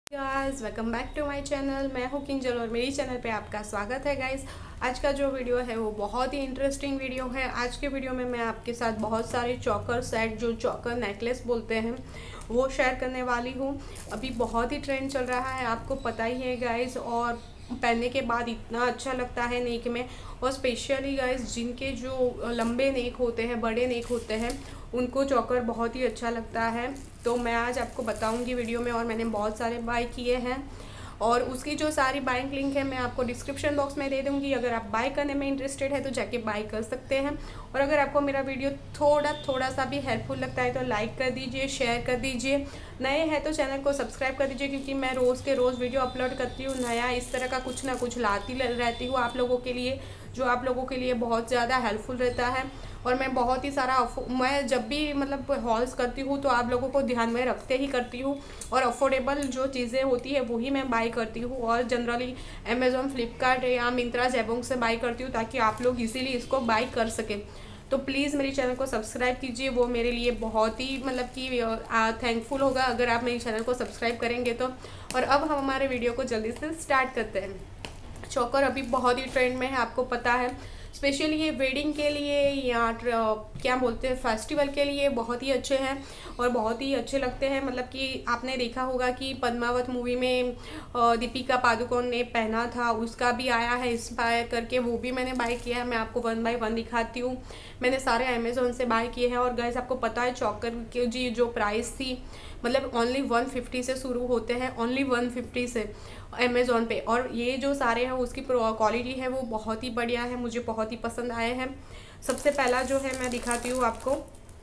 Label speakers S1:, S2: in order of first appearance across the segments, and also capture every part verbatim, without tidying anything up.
S1: Guys welcome back to my channel. मैं हूँ किंजल और मेरी चैनल पे आपका स्वागत है। गाइस आज का जो वीडियो है वो बहुत ही इंटरेस्टिंग वीडियो है। आज के वीडियो में मैं आपके साथ बहुत सारे चोकर सेट, जो चोकर नेकलेस बोलते हैं, वो शेयर करने वाली हूँ। अभी बहुत ही ट्रेंड चल रहा है, आपको पता ही है गाइस, और पहनने के बाद इतना अच्छा लगता है नेक में। और स्पेशली गाइस जिनके जो लंबे नेक होते हैं, बड़े नेक होते हैं, उनको चोकर बहुत ही अच्छा लगता है। तो मैं आज आपको बताऊंगी वीडियो में, और मैंने बहुत सारे बाय किए हैं और उसकी जो सारी बाइंग लिंक है मैं आपको डिस्क्रिप्शन बॉक्स में दे दूंगी। अगर आप बाय करने में इंटरेस्टेड है तो जाके बाय कर सकते हैं। और अगर आपको मेरा वीडियो थोड़ा थोड़ा सा भी हेल्पफुल लगता है तो लाइक कर दीजिए, शेयर कर दीजिए। नए हैं तो चैनल को सब्सक्राइब कर दीजिए, क्योंकि मैं रोज़ के रोज़ वीडियो अपलोड करती हूँ, नया इस तरह का कुछ ना कुछ लाती रहती हूँ आप लोगों के लिए, जो आप लोगों के लिए बहुत ज़्यादा हेल्पफुल रहता है। और मैं बहुत ही सारा मैं जब भी मतलब हॉल्स करती हूँ तो आप लोगों को ध्यान में रखते ही करती हूँ, और अफोर्डेबल जो चीज़ें होती है वही मैं बाय करती हूँ। और जनरली अमेज़ॉन, फ्लिपकार्ट या मिंत्रा, जैबोंग से बाय करती हूँ, ताकि आप लोग इजीली इसको बाय कर सकें। तो प्लीज़ मेरी चैनल को सब्सक्राइब कीजिए, वो मेरे लिए बहुत ही मतलब कि थैंकफुल होगा अगर आप मेरी चैनल को सब्सक्राइब करेंगे तो। और अब हम हमारे वीडियो को जल्दी से स्टार्ट करते हैं। चोकर अभी बहुत ही ट्रेंड में है, आपको पता है। स्पेशली ये वेडिंग के लिए या क्या बोलते हैं फेस्टिवल के लिए बहुत ही अच्छे हैं और बहुत ही अच्छे लगते हैं। मतलब कि आपने देखा होगा कि पद्मावत मूवी में दीपिका पादुकोण ने पहना था, उसका भी आया है इंस्पायर करके, वो भी मैंने बाय किया है। मैं आपको वन बाय वन दिखाती हूँ। मैंने सारे अमेज़ॉन से बाय किए हैं। और गाइस आपको पता है चोकर की जी जो प्राइस थी, मतलब ओनली वन फिफ्टी से शुरू होते हैं, ओनली वन फिफ्टी से अमेज़ॉन पे। और ये जो सारे हैं उसकी क्वालिटी है वो बहुत ही बढ़िया है, मुझे बहुत ही पसंद आए हैं। सबसे पहला जो है मैं दिखाती हूँ आपको,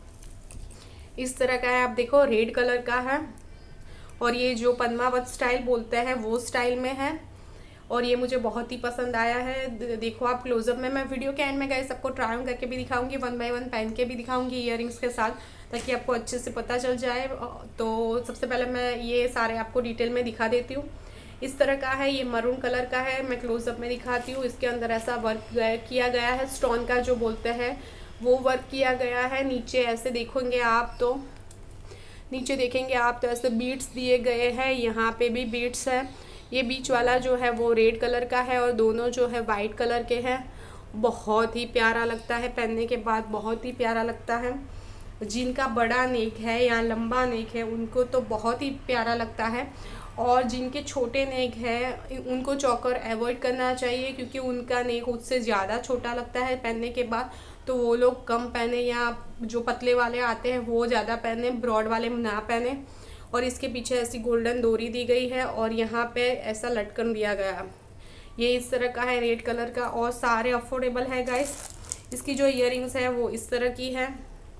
S1: इस तरह का है। आप देखो रेड कलर का है, और ये जो पद्मावत स्टाइल बोलते हैं वो स्टाइल में है, और ये मुझे बहुत ही पसंद आया है। देखो आप क्लोजअप में, मैं वीडियो के एंड में गए सबको ट्राई ऑन करके भी दिखाऊंगी, वन बाय वन पहन के भी दिखाऊंगी ईयररिंग्स के साथ, ताकि आपको अच्छे से पता चल जाए। तो सबसे पहले मैं ये सारे आपको डिटेल में दिखा देती हूँ। इस तरह का है, ये मरून कलर का है, मैं क्लोजअप में दिखाती हूँ। इसके अंदर ऐसा वर्क किया गया है, स्टोन का जो बोलते हैं वो वर्क किया गया है। नीचे ऐसे देखोगे आप तो नीचे देखेंगे आप तो ऐसे बीट्स दिए गए हैं, यहाँ पे भी बीट्स है। ये बीच वाला जो है वो रेड कलर का है, और दोनों जो है वाइट कलर के हैं। बहुत ही प्यारा लगता है पहनने के बाद, बहुत ही प्यारा लगता है। जिनका बड़ा नेक है या लंबा नेक है उनको तो बहुत ही प्यारा लगता है, और जिनके छोटे नेक है उनको चोकर अवॉइड करना चाहिए, क्योंकि उनका नेक उससे ज़्यादा छोटा लगता है पहनने के बाद। तो वो लोग कम पहने, या जो पतले वाले आते हैं वो ज़्यादा पहने, ब्रॉड वाले ना पहने। और इसके पीछे ऐसी गोल्डन डोरी दी गई है, और यहाँ पे ऐसा लटकन दिया गया। ये इस तरह का है रेड कलर का, और सारे अफोर्डेबल है गाइस। इसकी जो ईयररिंग्स है वो इस तरह की है,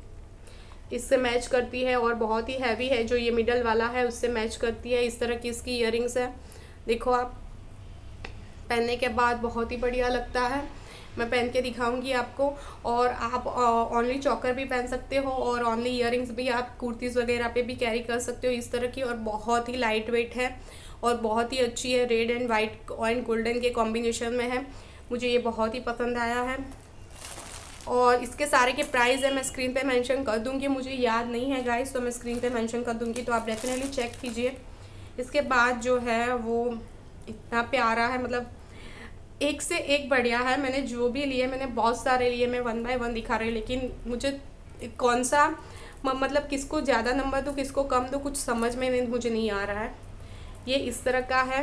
S1: इससे मैच करती है, और बहुत ही हैवी है। जो ये मिडल वाला है उससे मैच करती है। इस तरह की इसकी ईयररिंग्स है। देखो आप पहनने के बाद बहुत ही बढ़िया लगता है। मैं पहन के दिखाऊंगी आपको। और आप ओनली चोकर भी पहन सकते हो, और ओनली ईयररिंग्स भी आप कुर्तीज़ वगैरह पे भी कैरी कर सकते हो इस तरह की। और बहुत ही लाइट वेट है और बहुत ही अच्छी है, red and white and golden के कॉम्बिनेशन में है। मुझे ये बहुत ही पसंद आया है। और इसके सारे के प्राइस है मैं स्क्रीन पे मेंशन कर दूंगी, मुझे याद नहीं है गाइस, तो मैं स्क्रीन पे मेंशन कर दूंगी, तो आप डेफिनेटली चेक कीजिए। इसके बाद जो है वो इतना प्यारा है, मतलब एक से एक बढ़िया है। मैंने जो भी लिए, मैंने बहुत सारे लिए, मैं वन बाय वन दिखा रही हूँ, लेकिन मुझे कौन सा मतलब किसको ज़्यादा नंबर दूँ किसको कम दूँ कुछ समझ में मुझे नहीं आ रहा है। ये इस तरह का है,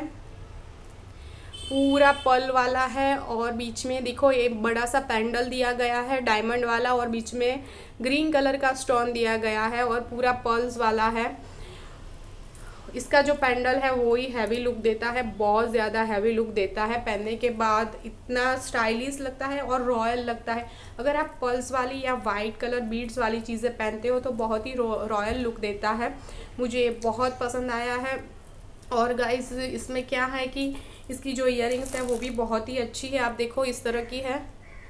S1: पूरा पर्ल वाला है, और बीच में देखो ये बड़ा सा पैंडल दिया गया है डायमंड वाला, और बीच में ग्रीन कलर का स्टोन दिया गया है, और पूरा पर्ल्स वाला है। इसका जो पैंडल है वो ही हैवी लुक देता है, बहुत ज़्यादा हैवी लुक देता है। पहनने के बाद इतना स्टाइलिश लगता है और रॉयल लगता है। अगर आप पर्ल्स वाली या वाइट कलर बीड्स वाली चीज़ें पहनते हो तो बहुत ही रॉयल लुक देता है। मुझे बहुत पसंद आया है। और गाइस इसमें क्या है कि इसकी जो ईयररिंग्स है वो भी बहुत ही अच्छी है। आप देखो इस तरह की है,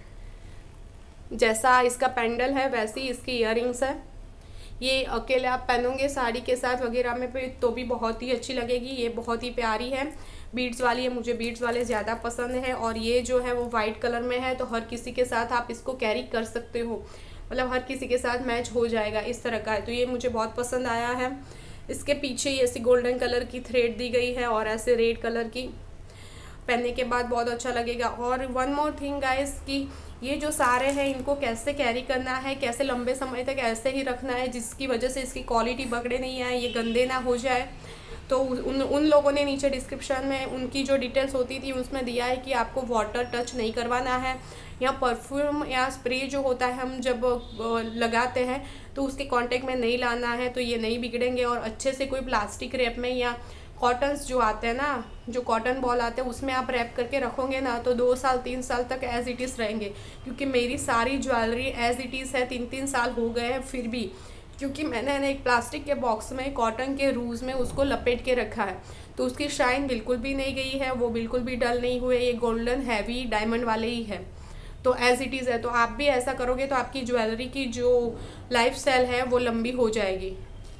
S1: जैसा इसका पैंडल है वैसी इसकी ईयररिंग्स है। ये अकेले आप पहनोगे साड़ी के साथ वगैरह में पे तो भी बहुत ही अच्छी लगेगी। ये बहुत ही प्यारी है, बीड्स वाली है, मुझे बीड्स वाले ज़्यादा पसंद है। और ये जो है वो वाइट कलर में है, तो हर किसी के साथ आप इसको कैरी कर सकते हो, मतलब हर किसी के साथ मैच हो जाएगा, इस तरह का है। तो ये मुझे बहुत पसंद आया है। इसके पीछे ये ऐसी गोल्डन कलर की थ्रेड दी गई है और ऐसे रेड कलर की, पहनने के बाद बहुत अच्छा लगेगा। और वन मोर थिंग गाइस कि ये जो सारे हैं इनको कैसे कैरी करना है, कैसे लंबे समय तक ऐसे ही रखना है जिसकी वजह से इसकी क्वालिटी बगड़े नहीं आए, ये गंदे ना हो जाए। तो उन उन लोगों ने नीचे डिस्क्रिप्शन में उनकी जो डिटेल्स होती थी उसमें दिया है कि आपको वाटर टच नहीं करवाना है, या परफ्यूम या स्प्रे जो होता है हम जब लगाते हैं तो उसके कांटेक्ट में नहीं लाना है, तो ये नहीं बिगड़ेंगे। और अच्छे से कोई प्लास्टिक रैप में या कॉटन्स जो आते हैं ना, जो कॉटन बॉल आते हैं उसमें आप रैप करके रखोगे ना तो दो साल तीन साल तक एज इट इज़ रहेंगे। क्योंकि मेरी सारी ज्वेलरी एज इट इज़ है, तीन तीन साल हो गए हैं फिर भी, क्योंकि मैंने एक प्लास्टिक के बॉक्स में कॉटन के रूज में उसको लपेट के रखा है, तो उसकी शाइन बिल्कुल भी नहीं गई है, वो बिल्कुल भी डल नहीं हुए। ये गोल्डन हैवी डायमंड वाले ही है, तो एज इट इज़ है। तो आप भी ऐसा करोगे तो आपकी ज्वेलरी की जो लाइफ स्टाइल है वो लंबी हो जाएगी।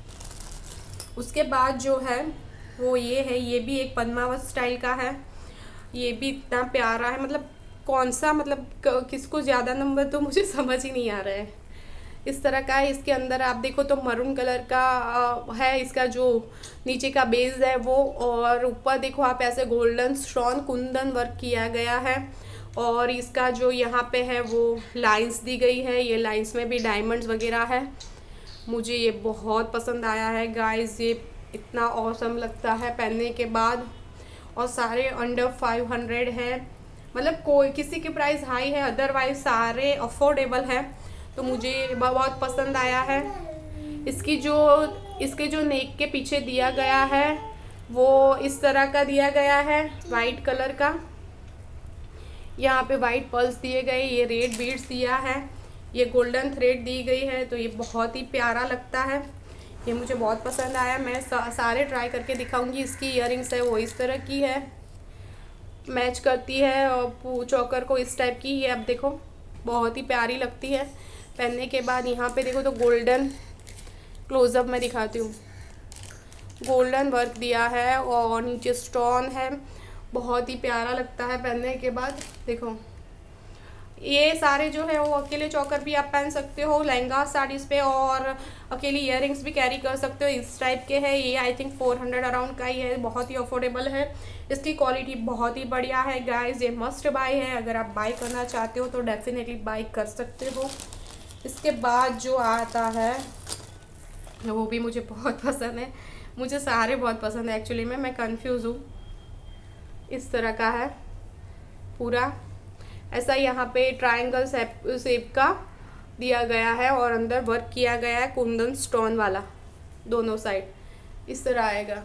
S1: उसके बाद जो है वो ये है, ये भी एक पद्मावत स्टाइल का है, ये भी इतना प्यारा है। मतलब कौन सा मतलब किसको ज़्यादा नंबर, तो मुझे समझ ही नहीं आ रहा है। इस तरह का है, इसके अंदर आप देखो तो मरून कलर का है इसका जो नीचे का बेस है वो, और ऊपर देखो आप ऐसे गोल्डन स्टोन कुंदन वर्क किया गया है। और इसका जो यहाँ पे है वो लाइंस दी गई है, ये लाइंस में भी डायमंड्स वगैरह है। मुझे ये बहुत पसंद आया है गाइस, ये इतना ऑसम लगता है पहनने के बाद। और सारे अंडर फाइव हंड्रेड है, मतलब कोई किसी की प्राइस हाई है, अदरवाइज सारे अफोर्डेबल है। तो मुझे बहुत पसंद आया है। इसकी जो इसके जो नेक के पीछे दिया गया है वो इस तरह का दिया गया है, वाइट कलर का। यहाँ पे वाइट पर्ल्स दिए गए, ये रेड बीड्स दिया है, ये गोल्डन थ्रेड दी गई है। तो ये बहुत ही प्यारा लगता है, ये मुझे बहुत पसंद आया। मैं सा, सारे ट्राई करके दिखाऊंगी। इसकी इयररिंग्स है वो इस तरह की है, मैच करती है और चोकर को इस टाइप की। ये अब देखो बहुत ही प्यारी लगती है पहनने के बाद। यहाँ पे देखो तो गोल्डन, क्लोजअप में दिखाती हूँ, गोल्डन वर्क दिया है और नीचे स्टोन है, बहुत ही प्यारा लगता है पहनने के बाद। देखो ये सारे जो है वो अकेले चौकर भी आप पहन सकते हो लहंगा साड़ीज़ पे, और अकेली इयररिंग्स भी कैरी कर सकते हो, इस टाइप के है। ये I think four hundred around का ही है, बहुत ही अफोर्डेबल है। इसकी क्वालिटी बहुत ही बढ़िया है गाइस, ये मस्ट बाय है। अगर आप बाय करना चाहते हो तो डेफिनेटली बाय कर सकते हो। इसके बाद जो आता है वो भी मुझे बहुत पसंद है, मुझे सारे बहुत पसंद है एक्चुअली में, मैं कंफ्यूज हूँ। इस तरह का है पूरा ऐसा, यहाँ पे ट्रायंगल शेप का दिया गया है और अंदर वर्क किया गया है कुंदन स्टोन वाला, दोनों साइड इस तरह आएगा।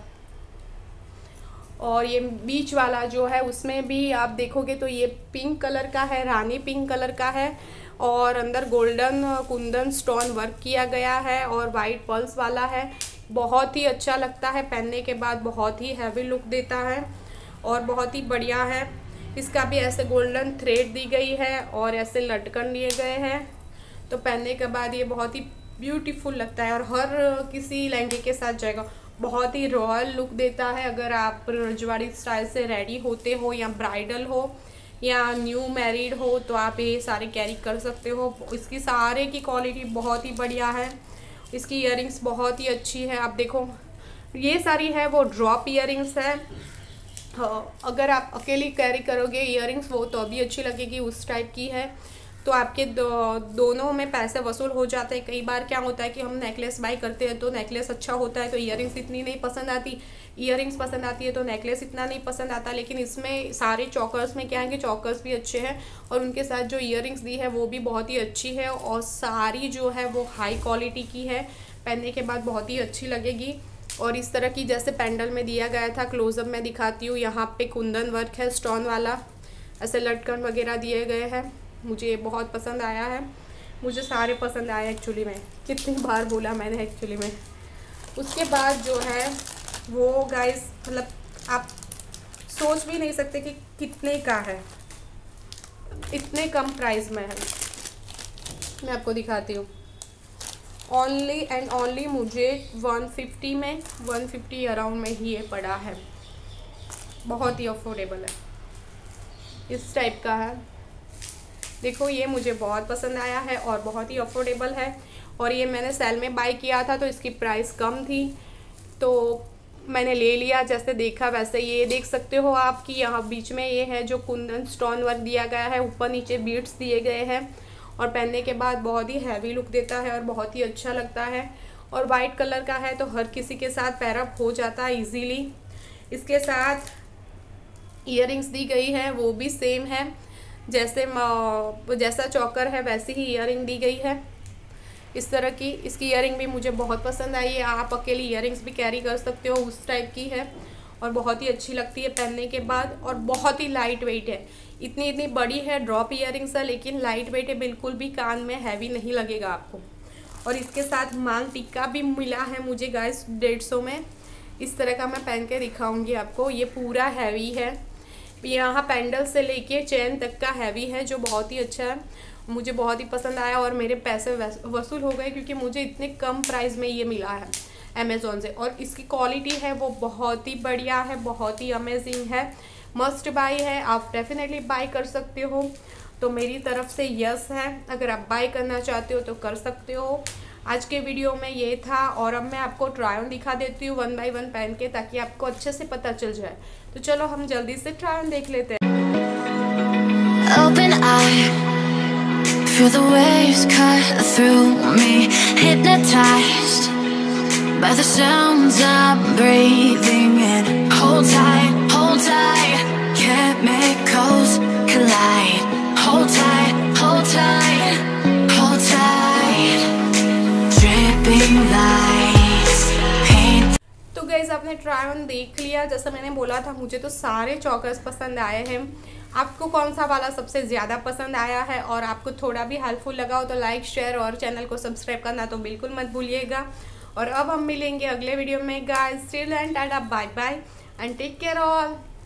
S1: और ये बीच वाला जो है उसमें भी आप देखोगे तो ये पिंक कलर का है, रानी पिंक कलर का है, और अंदर गोल्डन कुंदन स्टोन वर्क किया गया है और वाइट पर्ल्स वाला है। बहुत ही अच्छा लगता है पहनने के बाद, बहुत ही हैवी लुक देता है और बहुत ही बढ़िया है। इसका भी ऐसे गोल्डन थ्रेड दी गई है और ऐसे लटकन लिए गए हैं, तो पहनने के बाद ये बहुत ही ब्यूटीफुल लगता है और हर किसी लहंगे के साथ जाएगा। बहुत ही रॉयल लुक देता है। अगर आप रजवाड़ी स्टाइल से रेडी होते हो या ब्राइडल हो या न्यू मैरिड हो तो आप ये सारे कैरी कर सकते हो। इसकी सारे की क्वालिटी बहुत ही बढ़िया है, इसकी इयररिंग्स बहुत ही अच्छी है। आप देखो ये सारी है वो ड्रॉप इयररिंग्स है। अगर आप अकेली कैरी करोगे इयररिंग्स वो तो अभी अच्छी लगेगी, उस टाइप की है। तो आपके दो, दोनों में पैसे वसूल हो जाते हैं। कई बार क्या होता है कि हम नेकलेस बाई करते हैं तो नेकलेस अच्छा होता है तो इयररिंग्स इतनी नहीं पसंद आती, इयररिंग्स पसंद आती है तो नेकलेस इतना नहीं पसंद आता। लेकिन इसमें सारे चौकर्स में क्या है कि चौकर्स भी अच्छे हैं और उनके साथ जो इयररिंग्स दी है वो भी बहुत ही अच्छी है और सारी जो है वो हाई क्वालिटी की है, पहनने के बाद बहुत ही अच्छी लगेगी। और इस तरह की जैसे पेंडल में दिया गया था, क्लोजअप में दिखाती हूँ। यहाँ पे कुंदन वर्क है स्टोन वाला, ऐसे लटकन वगैरह दिए गए हैं। मुझे बहुत पसंद आया है, मुझे सारे पसंद आए एक्चुअली में, कितनी बार बोला मैंने एक्चुअली में। उसके बाद जो है वो गाइस मतलब आप सोच भी नहीं सकते कि कितने का है, इतने कम प्राइस में है। मैं आपको दिखाती हूँ, ओनली एंड ओनली मुझे वन फिफ्टी में वन फिफ्टी अराउंड में ही ये पड़ा है, बहुत ही अफोर्डेबल है, इस टाइप का है। देखो ये मुझे बहुत पसंद आया है और बहुत ही अफोर्डेबल है और ये मैंने सेल में बाय किया था तो इसकी प्राइस कम थी। तो मैंने ले लिया, जैसे देखा वैसे। ये देख सकते हो आप कि यहाँ बीच में ये है जो कुंदन स्टोन वर्क दिया गया है, ऊपर नीचे बीड्स दिए गए हैं और पहनने के बाद बहुत ही हैवी लुक देता है और बहुत ही अच्छा लगता है। और वाइट कलर का है तो हर किसी के साथ पैरअप हो जाता है इजीली। इसके साथ ईयरिंग्स दी गई है, वो भी सेम है, जैसे जैसा चॉकर है वैसी ही ईयरिंग दी गई है इस तरह की। इसकी ईयरिंग भी मुझे बहुत पसंद आई है। आप अकेली ईयरिंग्स भी कैरी कर सकते हो, उस टाइप की है और बहुत ही अच्छी लगती है पहनने के बाद। और बहुत ही लाइट वेट है, इतनी इतनी बड़ी है, ड्रॉप ईयरिंग्स है लेकिन लाइट वेट है, बिल्कुल भी कान में हैवी नहीं लगेगा आपको। और इसके साथ मांग टिक्का भी मिला है मुझे गाइस डेढ़ सौ में। इस तरह का मैं पहन के दिखाऊंगी आपको। ये पूरा हैवी है, यहाँ पैंडल से लेके चेन तक का हैवी है, जो बहुत ही अच्छा है, मुझे बहुत ही पसंद आया और मेरे पैसे वसूल हो गए क्योंकि मुझे इतने कम प्राइस में ये मिला है अमेज़ॉन से। और इसकी क्वालिटी है वो बहुत ही बढ़िया है, बहुत ही अमेजिंग है, मस्ट बाय है, आप डेफिनेटली बाय कर सकते हो। तो मेरी तरफ से यस है, अगर आप बाय करना चाहते हो तो कर सकते हो। आज के वीडियो में ये था और अब मैं आपको ट्राई ऑन दिखा देती हूँ वन बाय वन पहन के, ताकि आपको अच्छे से पता चल जाए। तो चलो हम जल्दी से ट्राई ऑन देख लेते हैं।
S2: Open eye, feel the waves cut through me, hypnotized by the sounds I'm breathing in. Hold tight, hold tight, chemicals collide. Hold tight, hold tight, hold tight, dripping lights paint.
S1: तो guys आपने try on देख लिया, जैसा मैंने बोला था मुझे तो सारे चॉकर्स पसंद आए हैं। आपको कौन सा वाला सबसे ज़्यादा पसंद आया है और आपको थोड़ा भी हेल्पफुल लगा हो तो लाइक शेयर और चैनल को सब्सक्राइब करना तो बिल्कुल मत भूलिएगा। और अब हम मिलेंगे अगले वीडियो में guys, till and tata, bye bye and take care all.